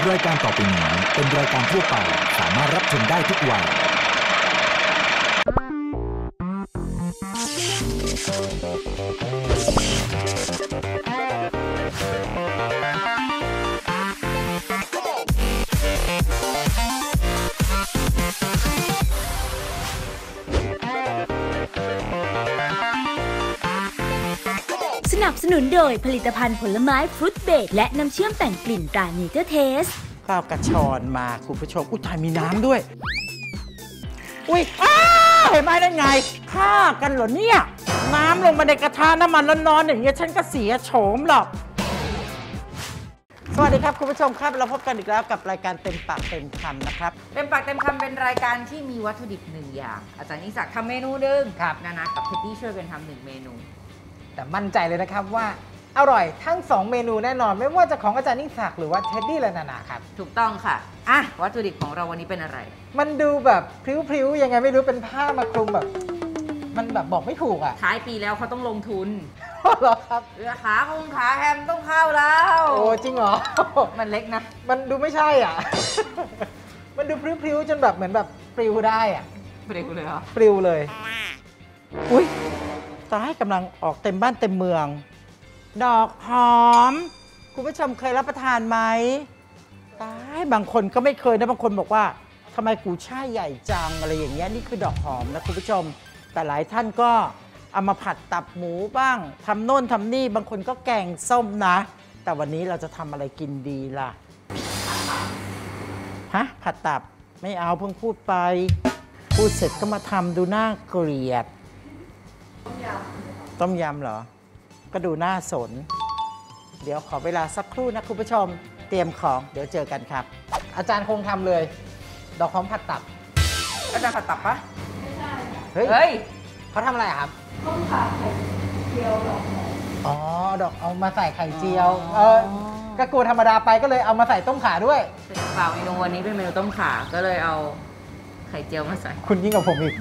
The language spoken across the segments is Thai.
รายการต่อไปนี้เป็นรายการทั่วไปสามารถรับชมได้ทุกวัยสนับสนุนโดยผลิตภัณฑ์ผลไม้ฟรุตเบรดและน้ำเชื่อมแต่งกลิ่นตราเนเจอร์เทสข้าวกระชอนมาคุณผู้ชมอุ้ยถ่ายมีน้ำด้วยอุ้ยเห็นไหมได้ไงฆ่ากันเหรอเนี่ยน้ำลงมาในกระทะน้ำมันร้อนๆอย่างเงี้ยฉันก็เสียโฉมหรอกสวัสดีครับคุณผู้ชมครับเราพบกันอีกแล้วกับรายการเต็มปากเต็มคำนะครับเต็มปากเต็มคำเป็นรายการที่มีวัตถุดิบหนึ่งอย่างอาจารย์นิสักทำเมนูหนึ่งครับนานากับเท็ดดี้ช่วยกันทำหนึ่งเมนูแต่มั่นใจเลยนะครับว่าอร่อยทั้ง2เมนูแน่นอนไม่ว่าจะของอาจารย์นิสักหรือว่าเท็ดดี้และนานาครับถูกต้องค่ะวัตถุดิบของเราวันนี้เป็นอะไรมันดูแบบพริ้วๆยังไงไม่รู้เป็นผ้ามาคลุมแบบมันแบบบอกไม่ถูกอ่ะท้ายปีแล้วเขาต้องลงทุนเหรอครับเรือขาแฮมต้องเข้าแล้วโอ้จริงเหรอมันเล็กนะมันดูไม่ใช่อ่ะ มันดูพริ้วๆจนแบบเหมือนแบบปลิวได้อ่ะปลิวเลยเหรอปลิวเลยอุ้ยตายกำลังออกเต็มบ้านเต็มเมืองดอกหอมคุณผู้ชมเคยรับประทานไหมตายบางคนก็ไม่เคยนะบางคนบอกว่าทำไมกูช่ายใหญ่จังอะไรอย่างเงี้ยนี่คือดอกหอมนะคุณผู้ชมแต่หลายท่านก็เอามาผัดตับหมูบ้างทำโน่นทำนี่บางคนก็แกงส้มนะแต่วันนี้เราจะทำอะไรกินดีล่ะผัดตับไม่เอาเพิ่งพูดไปพูดเสร็จก็มาทำดูน่าเกลียดต้มยำเหรอก็ดูน่าสนเดี๋ยวขอเวลาสักครู่นะคุณผู้ชมเตรียมของเดี๋ยวเจอกันครับอาจารย์คงทำเลยดอกหอมผัดตับอาจารย์ผัดตับปะไม่ใช่เฮ้ยเขาทำอะไรครับต้มข่าไข่เจียวดอกอ๋อดอกเอามาใส่ไข่เจียวก็กลัวธรรมดาไปก็เลยเอามาใส่ต้มข่าด้วยเปล่าเมนูวันนี้เป็นเมนูต้มข่าก็เลยเอาไข่เจียวมาใส่คุณยิ่งกว่าผมอีก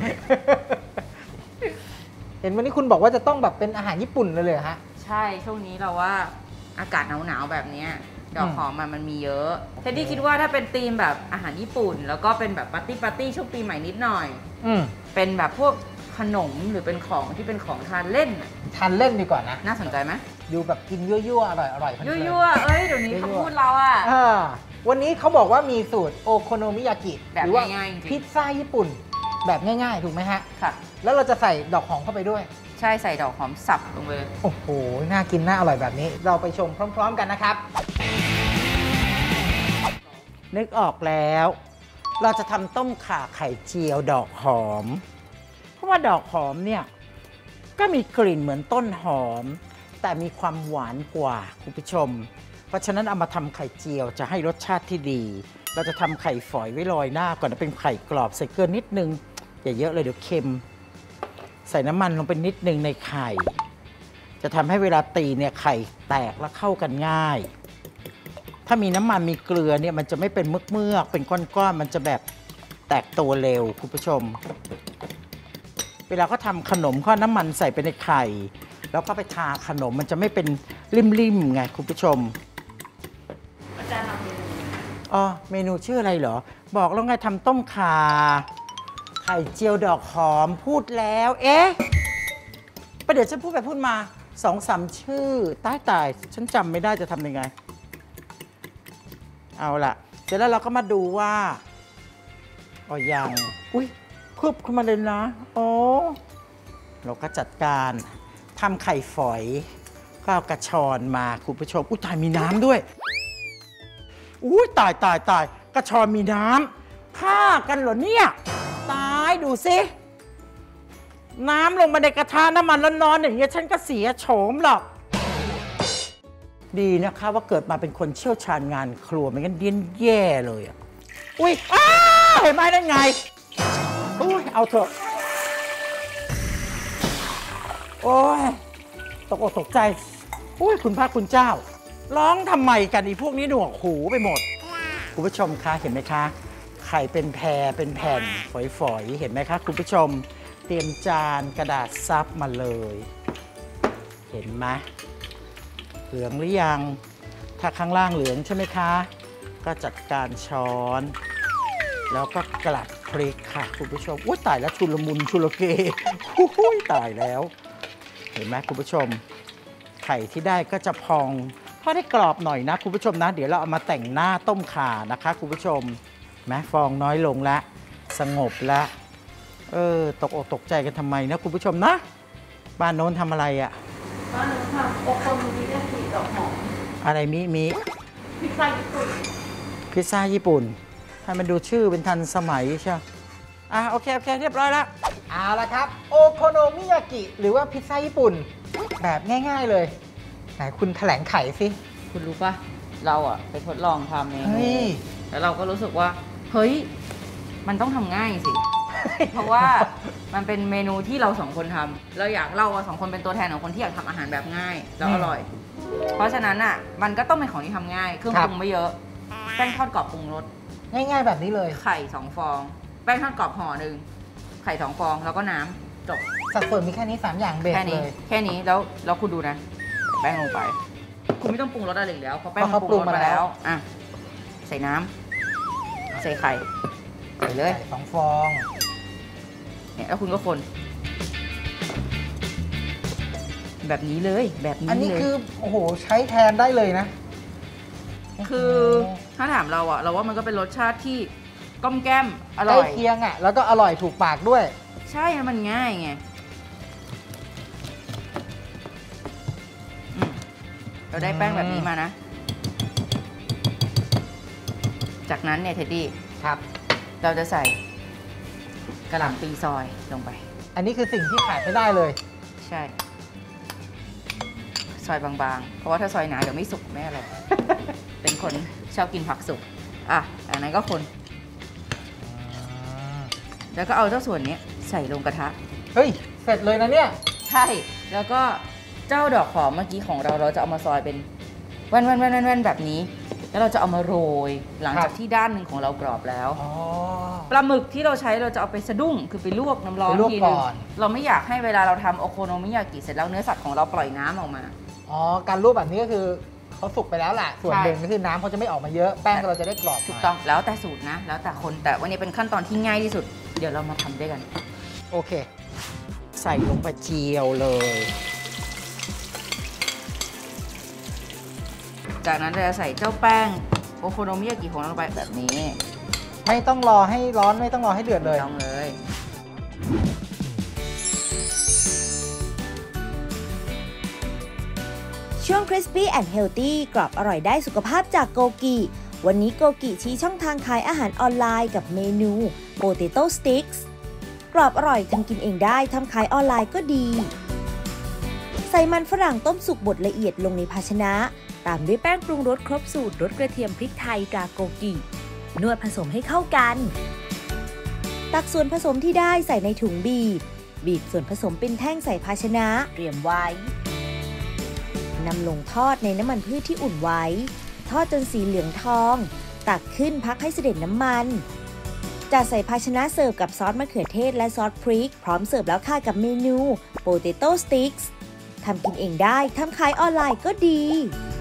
เห็นวันนี้คุณบอกว่าจะต้องแบบเป็นอาหารญี่ปุ่นเลยฮะใช่ช่วงนี้เราว่าอากาศหนาวๆแบบนี้ดอกหอมมันมีเยอะเท็ดดี้คิดว่าถ้าเป็นธีมแบบอาหารญี่ปุ่นแล้วก็เป็นแบบปาร์ตี้ช่วงปีใหม่นิดหน่อยเป็นแบบพวกขนมหรือเป็นของที่เป็นของทานเล่นดีกว่านะน่าสนใจไหมดูแบบกินยั่วๆอร่อยยั่วเอ้ยเดี๋ยวนี้เขาพูดเราอ่ะวันนี้เขาบอกว่ามีสูตรโอโคโนมิยากิแบบง่ายๆพิซซ่าญี่ปุ่นแบบง่ายๆถูกไหมฮะค่ะแล้วเราจะใส่ดอกหอมเข้าไปด้วยใช่ใส่ดอกหอมสับลงไปเลยโอ้โหน่ากินน่าอร่อยแบบนี้เราไปชมพร้อมๆกันนะครับนึกออกแล้วเราจะทำต้มข่าไข่เจียวดอกหอมเพราะว่าดอกหอมเนี่ยก็มีกลิ่นเหมือนต้นหอมแต่มีความหวานกว่าคุณผู้ชมเพราะฉะนั้นเอามาทำไข่เจียวจะให้รสชาติที่ดีเราจะทำไข่ฝอยไว้ลอยหน้าก่อนเป็นไข่กรอบใส่เกลือนิดนึงอย่าเยอะเลยเดี๋ยวเค็มใส่น้ำมันลงไปนิดนึงในไข่จะทำให้เวลาตีเนี่ยไข่แตกและเข้ากันง่ายถ้ามีน้ำมันมีเกลือเนี่ยมันจะไม่เป็นเมือกเป็นก้อนๆมันจะแบบแตกตัวเร็วคุณผู้ชมเวลาเขาทำขนมเขาน้ำมันใส่ไปในไข่แล้วก็ไปทาขนมมันจะไม่เป็นริมๆไงคุณผู้ชมอาจารย์ทำเมนูเมนูชื่ออะไรเหรอบอกแล้วไงทำต้มข่าไข่เจียวดอกหอมพูดแล้วประเดี๋ยวฉันพูดไปพูดมา2-3ชื่อตายฉันจำไม่ได้จะทำยังไงเอาล่ะเสร็จแล้วเราก็มาดูว่ายังอุ้ยคืบขึ้นมาเลยนะเราก็จัดการทำไข่ฝอยก็เอากระชอนมาคุณผู้ชมอุ้ยตายมีน้ำด้วยอุ้ยตายกระชอนมีน้ำฆ่ากันเหรอเนี่ยตายดูสิน้ำลงมาในกระทะน้ำมันร้อนๆอย่างเงี้ยฉันก็เสียโฉมหรอกดีนะคะว่าเกิดมาเป็นคนเชี่ยวชาญงานครัวไม่งั้นเดี้ยนแย่เลยอุ้ยเห็นไหมได้ไงอุ้ยเอาเถอะโอ้ยตกอกตกใจอุ้ยคุณพระคุณเจ้าร้องทำไมกันอีพวกนี้หนวกหูไปหมดคุณผู้ชมคะเห็นไหมคะไข่เป็นแผ่นฝอยๆเห็นไหมคะคุณผู้ชมเตรียมจานกระดาษซับมาเลยเห็นไหมเหลืองหรือยังถ้าข้างล่างเหลืองใช่ไหมคะก็จัดการช้อน แล้วก็กลัดพริกค่ะคุณผู้ชมอุ้ยตายแล้วชุลมุนชุลเกอุ้ยตายแล้วเห็นไหมคุณผู้ชมไข่ที่ได้ก็จะพองพอได้กรอบหน่อยนะคุณผู้ชมนะเดี๋ยวเราเอามาแต่งหน้าต้มข่านะคะคุณผู้ชมแม้ฟองน้อยลงแล้วสงบแล้วตกอกตกใจกันทำไมนะคุณผู้ชมนะบ้านโน้นทำอะไรอะบ้านโน้นทำโอโคโนมิยากิดอกหอมอะไรมีพิซซ่าญี่ปุ่นพิซซ่าญี่ปุ่นให้มันดูชื่อเป็นทันสมัยใช่โอเคเรียบร้อยแล้วเอาละครับโอโคโนมิยากิหรือว่าพิซซ่าญี่ปุ่นแบบง่ายๆเลยไหนคุณแถลงไขสิคุณรู้ปะเราอะไปทดลองทำเองแล้วเราก็รู้สึกว่าเฮ้ยมันต้องทำง่ายสิ เพราะว่ามันเป็นเมนูที่เราสองคนทำเราอยากเราสองคนเป็นตัวแทนของคนที่อยากทำอาหารแบบง่ายแล้วอร่อยเพราะฉะนั้นอ่ะมันก็ต้องเป็นของที่ทำง่ายเครื่องปรุงไม่เยอะแป้งทอดกรอบปรุงรสง่ายๆแบบนี้เลยไข่2 ฟองแป้งทอดกรอบห่อหนึ่งไข่2 ฟองแล้วก็น้ำจบสัดส่วนมีแค่นี้3อย่างเบสเลยแค่นี้แล้วคุณดูนะแป้งลงไปคุณไม่ต้องปรุงรสอะไรอีกแล้วเพราะแป้งมันปรุงรสมาแล้วอ่ะใส่น้ำใส่ไข่ใส่เลย 2 ฟองเนี่ยแล้วคุณก็คนแบบนี้เลยแบบนี้เลยอันนี้คือโอ้โหใช้แทนได้เลยนะคือถ้าถามเราอะเราว่ามันก็เป็นรสชาติที่ก้มแก้มอร่อยใกล้เคียงอะแล้วก็อร่อยถูกปากด้วยใช่มันง่ายไงเราได้แป้งแบบนี้มานะจากนั้นเนี่ยเท็ดดี้ครับเราจะใส่กระหล่ำปีซอยลงไปอันนี้คือสิ่งที่ขาดไม่ได้เลยใช่ซอยบางๆเพราะว่าถ้าซอยหนาเดี๋ยวไม่สุกไม่อร่อย เป็นคนชอบกินผักสุกอันนั้นก็คนแล้วก็เอาเจ้าส่วนนี้ใส่ลงกระทะเฮ้ยเสร็จเลยนะเนี่ยใช่แล้วก็เจ้าดอกหอมเมื่อกี้ของเราจะเอามาซอยเป็นแว่นแบบนี้แล้วเราจะเอามาโรยหลังจากที่ด้านหนึ่งของเรากรอบแล้วปลาหมึกที่เราใช้เราจะเอาไปสะดุ้งคือไปลวกน้ำร้อนทีนึงเราไม่อยากให้เวลาเราทำโอโคโนมิยากิเสร็จแล้วเนื้อสัตว์ของเราปล่อยน้ำออกมาการลวกแบบนี้ก็คือเขาสุกไปแล้วแหละส่วนหนึ่งก็คือน้ำเขาจะไม่ออกมาเยอะแป้งเราจะได้กรอบถูกต้องแล้วแต่สูตรนะแล้วแต่คนแต่วันนี้เป็นขั้นตอนที่ง่ายที่สุดเดี๋ยวเรามาทำด้วยกันโอเคใส่ลงไปเจียวเลยจากนั้นเราจะใส่เจ้าแป้งโอโคโนมิยากิของเราลงไปแบบนี้ไม่ต้องรอให้ร้อนไม่ต้องรอให้เดือดเลยต้องเลยช่วง Crispy and Healthy กรอบอร่อยได้สุขภาพจากโกกิวันนี้โกกิชี้ช่องทางขายอาหารออนไลน์กับเมนู Potato Sticks กรอบอร่อยทำกินเองได้ทำขายออนไลน์ก็ดีใส่มันฝรั่งต้มสุกบดละเอียดลงในภาชนะตามด้วยแป้งปรุงรสครบสูตรรสกระเทียมพริกไทยตราโกกินวดผสมให้เข้ากันตักส่วนผสมที่ได้ใส่ในถุงบีบส่วนผสมเป็นแท่งใส่ภาชนะเตรียมไว้นำลงทอดในน้ำมันพืชที่อุ่นไว้ทอดจนสีเหลืองทองตักขึ้นพักให้เสด็จน้ำมันจัดใส่ภาชนะเสิร์ฟกับซอสมะเขือเทศและซอสพริกพร้อมเสิร์ฟแล้วค่ะกับเมนู Potato Sticks ทำกินเองได้ทำขายออนไลน์ก็ดี